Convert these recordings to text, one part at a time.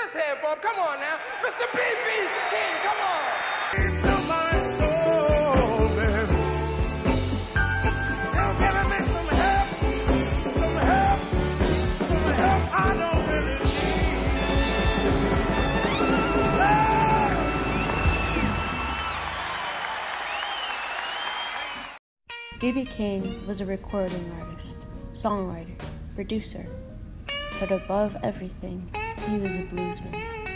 his head for? Come on now. Mr. B.B. King, come on. Into my soul, baby. Now can I make some help? Some help? Some help I don't really need. B.B. King was a recording artist, songwriter, producer, but above everything, he was a bluesman.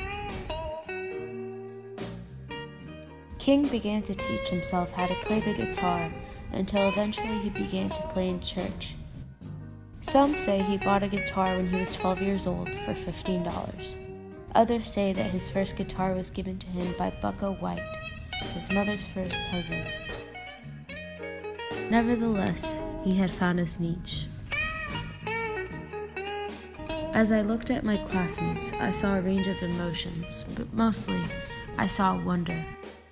King began to teach himself how to play the guitar until eventually he began to play in church. Some say he bought a guitar when he was 12 years old for $15. Others say that his first guitar was given to him by Bucko White, his mother's first cousin. Nevertheless, he had found his niche. As I looked at my classmates, I saw a range of emotions, but mostly, I saw wonder.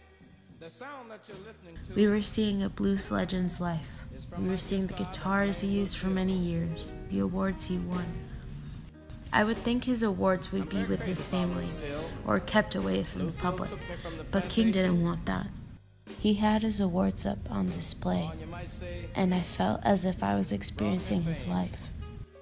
We were seeing a blues legend's life. We were seeing the guitars he used for many years, the awards he won. I would think his awards would be with his family, or kept away from the public, but King didn't want that. He had his awards up on display, and I felt as if I was experiencing his life.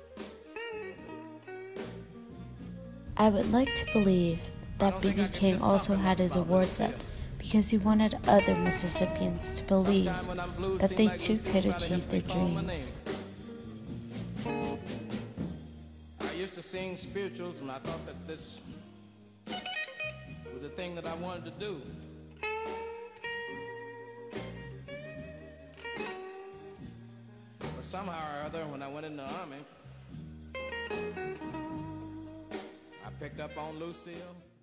I would like to believe that B.B. King also had his awards up because he wanted other Mississippians to believe that they too could achieve their dreams. I used to sing spirituals, and I thought that this was the thing that I wanted to do. But somehow or other, when I went in the Army, I picked up on Lucille.